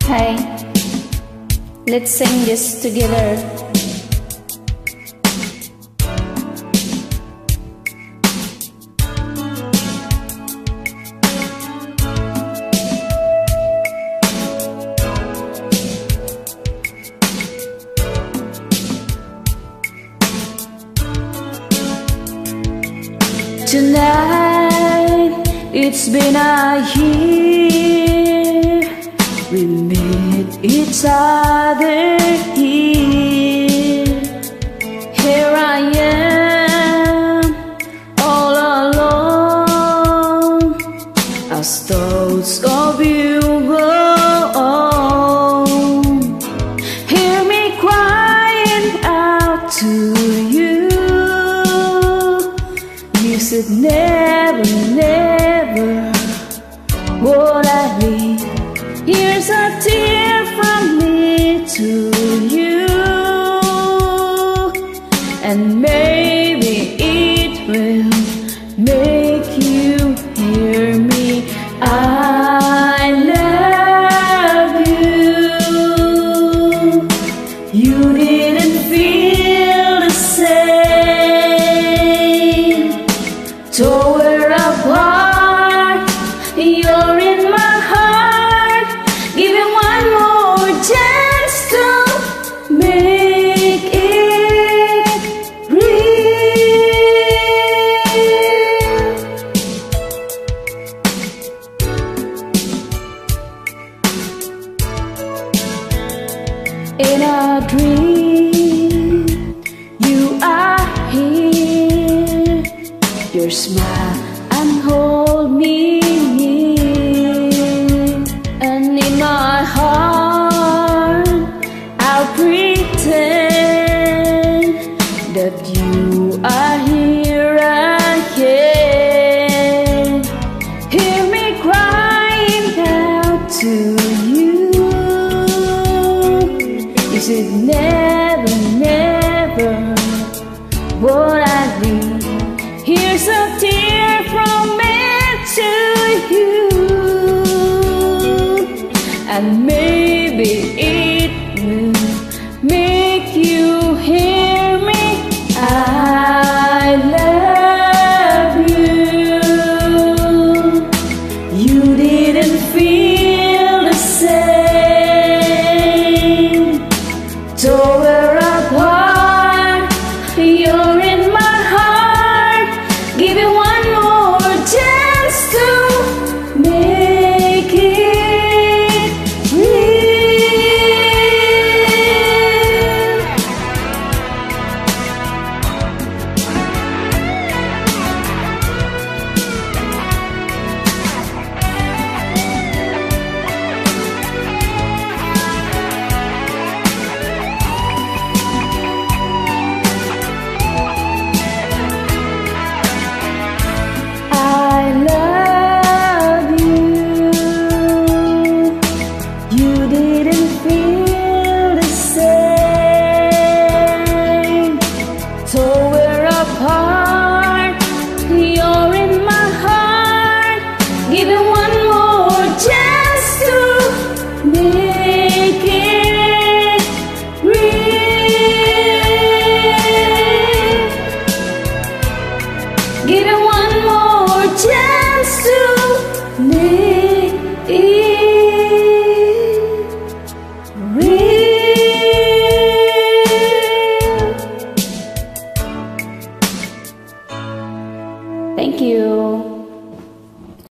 Hey, let's sing this together. Tonight, it's been a year we met each other here. Here I am, all alone, as thoughts of you go on. Hear me crying out to you. You said never, never would I leave. Here's a tear from me to you, and maybe it will make you hear me. I love you. You didn't feel the same. Though we're apart, you're in my heart. Give it one more chance to make it real. In a dream, you are here. Your smile and hold me near, and in my heart I'll pretend that you are here again. Hear me crying out to you. You said never, never would I leave. Here's a tear from me to you, and maybe it will make you hear me. I love you. You didn't feel the same. Though we're apart, you're in my heart. Give it one more chance to make it real. Give it one more chance to make it real. Thank you.